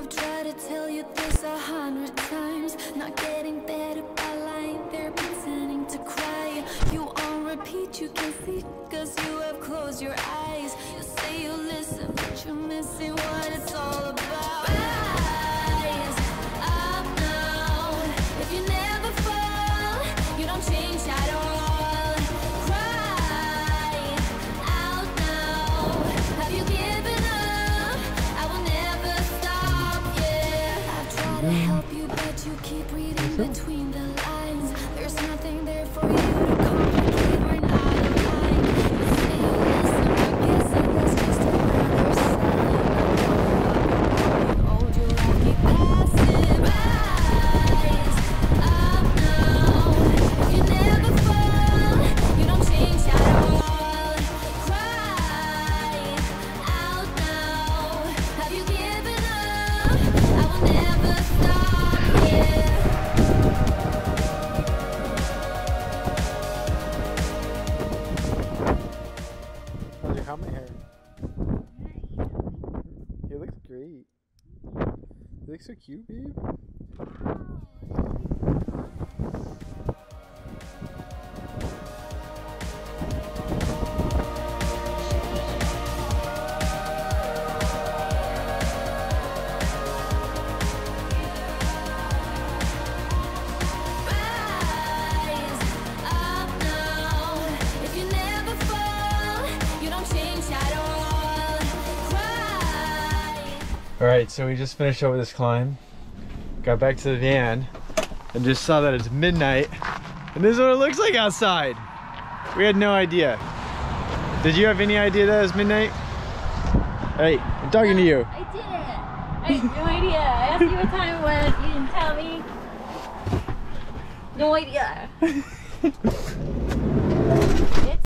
I've tried to tell you this 100 times. Not getting better by lying there pretending to cry. You on repeat, you can see, cause you have closed your eyes. You say you listen, but you're missing what it's all about. Rise up now. If you never fall, you don't change at all. Cry out now. Have you given up? I will never stop, yeah. I've tried to help you, but you keep reading between the lines. There's nothing there for you to complicate. We're not aligned. You say you listen, but guessing that's just another sign. Oh, you like keep passing. Rise up now. If you never fall, you don't change at all. Cry out now. Have you given up? I will never stop, yeah. How's your helmet hair? It looks great. You look so cute, babe. Rise up now. If you never fall, you don't change at all. Cry. Alright, so we just finished up with this climb. Got back to the van and just saw that it's midnight. And this is what it looks like outside. We had no idea. Did you have any idea that it was midnight? Hey, I'm talking to you. I didn't. I had no idea. I asked you what time it was. You didn't tell me. No idea.